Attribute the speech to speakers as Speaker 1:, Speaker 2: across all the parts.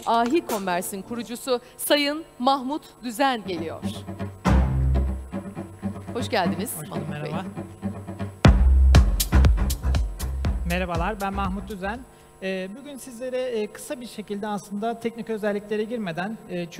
Speaker 1: Ahi Commerce'in kurucusu Sayın Mahmut Düzen geliyor. Hoş geldiniz.
Speaker 2: Hoş bulduk,
Speaker 1: Mahmut Bey.
Speaker 2: merhaba. Merhabalar, ben Mahmut Düzen. Bugün sizlere kısa bir şekilde aslında teknik özelliklere girmeden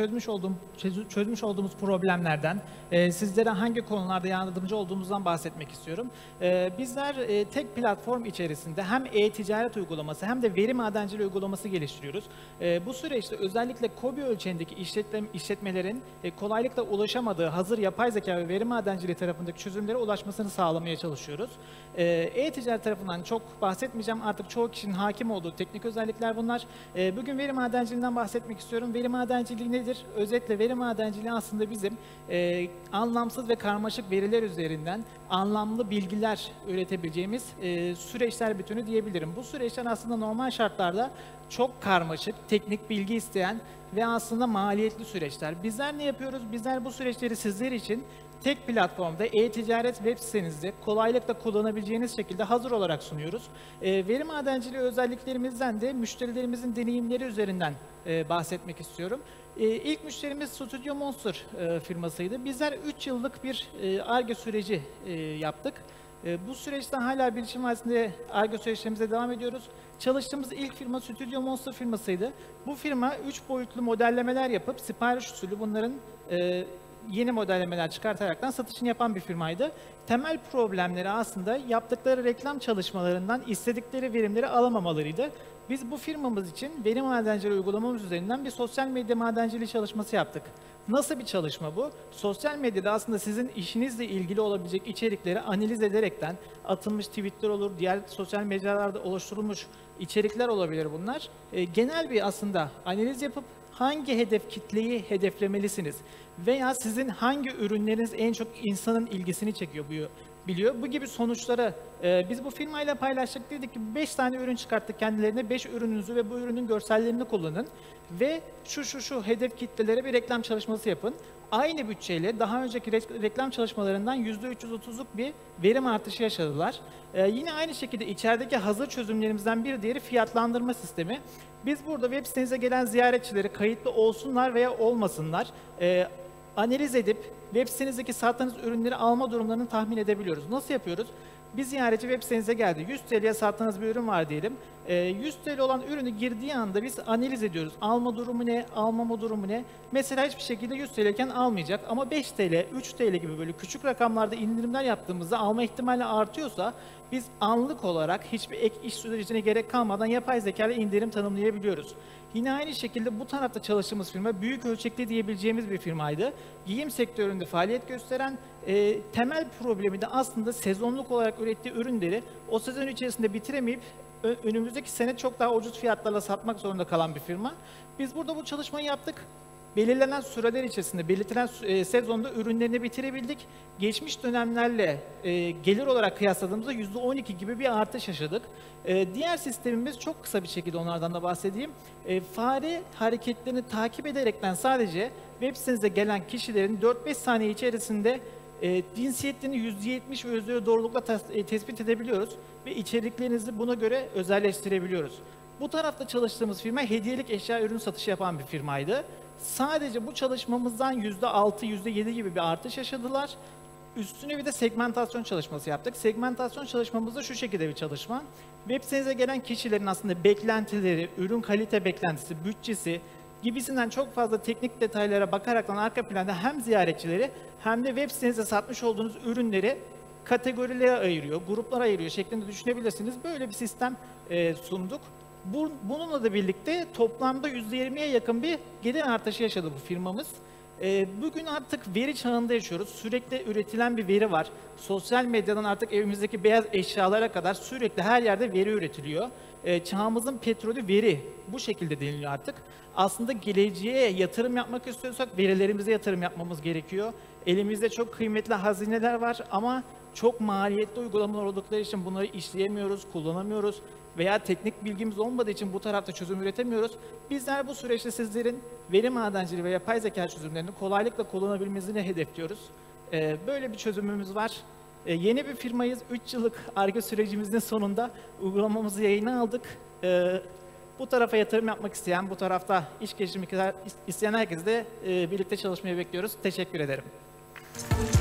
Speaker 2: çözmüş olduğumuz problemlerden, sizlere hangi konularda yardımcı olduğumuzdan bahsetmek istiyorum. Bizler tek platform içerisinde hem e-ticaret uygulaması hem de veri madenciliği uygulaması geliştiriyoruz. Bu süreçte özellikle KOBİ ölçeğindeki işletmelerin kolaylıkla ulaşamadığı hazır yapay zeka ve veri madenciliği tarafındaki çözümlere ulaşmasını sağlamaya çalışıyoruz. E-ticaret tarafından çok bahsetmeyeceğim. Artık çoğu kişinin hakim olduğu teknik özellikler bunlar. Bugün veri madenciliğinden bahsetmek istiyorum. Veri madenciliği nedir? Özetle veri madenciliği aslında bizim anlamsız ve karmaşık veriler üzerinden anlamlı bilgiler üretebileceğimiz süreçler bütünü diyebilirim. Bu süreçler aslında normal şartlarda çok karmaşık, teknik bilgi isteyen ve aslında maliyetli süreçler. Bizler ne yapıyoruz? Bizler bu süreçleri sizler için tek platformda e-ticaret web sitenizde kolaylıkla kullanabileceğiniz şekilde hazır olarak sunuyoruz. Veri madenciliği özelliklerimizden de müşterilerimizin deneyimleri üzerinden bahsetmek istiyorum. İlk müşterimiz Studio Monster firmasıydı. Bizler 3 yıllık bir Ar-Ge süreci yaptık. Bu süreçten hala bilişim vadisinde Ar-Ge süreçlerimize devam ediyoruz. Çalıştığımız ilk firma Studio Monster firmasıydı. Bu firma 3 boyutlu modellemeler yapıp sipariş usulü bunların yeni modellemeler çıkartaraktan satışını yapan bir firmaydı. Temel problemleri aslında yaptıkları reklam çalışmalarından istedikleri verimleri alamamalarıydı. Biz bu firmamız için veri madenciliği uygulamamız üzerinden bir sosyal medya madenciliği çalışması yaptık. Nasıl bir çalışma bu? Sosyal medyada aslında sizin işinizle ilgili olabilecek içerikleri analiz ederekten atılmış tweetler olur, diğer sosyal mecralarda oluşturulmuş içerikler olabilir bunlar. Genel bir aslında analiz yapıp hangi hedef kitleyi hedeflemelisiniz veya sizin hangi ürünleriniz en çok insanın ilgisini çekiyor biliyor. Bu gibi sonuçları biz bu firmayla paylaştık. Dedik ki 5 tane ürün çıkarttık kendilerine. 5 ürününüzü ve bu ürünün görsellerini kullanın ve şu hedef kitlelere bir reklam çalışması yapın. Aynı bütçeyle daha önceki reklam çalışmalarından %330'luk bir verim artışı yaşadılar. Yine aynı şekilde içerideki hazır çözümlerimizden bir diğeri fiyatlandırma sistemi. Biz burada web sitenize gelen ziyaretçileri kayıtlı olsunlar veya olmasınlar analiz edip web sitenizdeki sattığınız ürünleri alma durumlarını tahmin edebiliyoruz. Nasıl yapıyoruz? Bir ziyaretçi web sitenize geldi. 100 TL'ye sattığınız bir ürün var diyelim. 100 TL olan ürünü girdiği anda biz analiz ediyoruz. Alma durumu ne, almama durumu ne? Mesela hiçbir şekilde 100 TL iken almayacak ama 5 TL, 3 TL gibi böyle küçük rakamlarda indirimler yaptığımızda alma ihtimali artıyorsa biz anlık olarak hiçbir ek iş sürecine gerek kalmadan yapay zeka ile indirim tanımlayabiliyoruz. Yine aynı şekilde bu tarafta çalıştığımız firma büyük ölçekli diyebileceğimiz bir firmaydı. Giyim sektöründe faaliyet gösteren temel problemi de aslında sezonluk olarak ürettiği ürünleri o sezon içerisinde bitiremeyip önümüzdeki sene çok daha ucuz fiyatlarla satmak zorunda kalan bir firma. Biz burada bu çalışmayı yaptık. Belirlenen süreler içerisinde, belirtilen sezonda ürünlerini bitirebildik. Geçmiş dönemlerle gelir olarak kıyasladığımızda %12 gibi bir artış yaşadık. Diğer sistemimiz çok kısa bir şekilde onlardan da bahsedeyim. Fare hareketlerini takip ederekten sadece web sitenize gelen kişilerin 4-5 saniye içerisinde cinsiyetlerini %70 ve özgür doğrulukla tespit edebiliyoruz ve içeriklerinizi buna göre özelleştirebiliyoruz. Bu tarafta çalıştığımız firma hediyelik eşya ürün satışı yapan bir firmaydı. Sadece bu çalışmamızdan %6, %7 gibi bir artış yaşadılar. Üstüne bir de segmentasyon çalışması yaptık. Segmentasyon çalışmamız da şu şekilde bir çalışma. Web sitenize gelen kişilerin aslında beklentileri, ürün kalite beklentisi, bütçesi gibisinden çok fazla teknik detaylara bakaraktan arka planda hem ziyaretçileri hem de web sitenizde satmış olduğunuz ürünleri kategorilere ayırıyor, gruplara ayırıyor şeklinde düşünebilirsiniz. Böyle bir sistem sunduk. Bununla da birlikte toplamda %20'ye yakın bir gelir artışı yaşadı bu firmamız. Bugün artık veri çağında yaşıyoruz. Sürekli üretilen bir veri var. Sosyal medyadan artık evimizdeki beyaz eşyalara kadar sürekli her yerde veri üretiliyor. Çağımızın petrolü veri. Bu şekilde deniliyor artık. Aslında geleceğe yatırım yapmak istiyorsak verilerimize yatırım yapmamız gerekiyor. Elimizde çok kıymetli hazineler var ama çok maliyetli uygulamalar oldukları için bunları işleyemiyoruz, kullanamıyoruz veya teknik bilgimiz olmadığı için bu tarafta çözüm üretemiyoruz. Bizler bu süreçte sizlerin veri madenciliği ve yapay zeka çözümlerini kolaylıkla kullanabilmenizi hedefliyoruz. Böyle bir çözümümüz var. Yeni bir firmayız. 3 yıllık Ar-Ge sürecimizin sonunda uygulamamızı yayına aldık. Bu tarafa yatırım yapmak isteyen, bu tarafta iş geliştirmek isteyen herkesle birlikte çalışmayı bekliyoruz. Teşekkür ederim.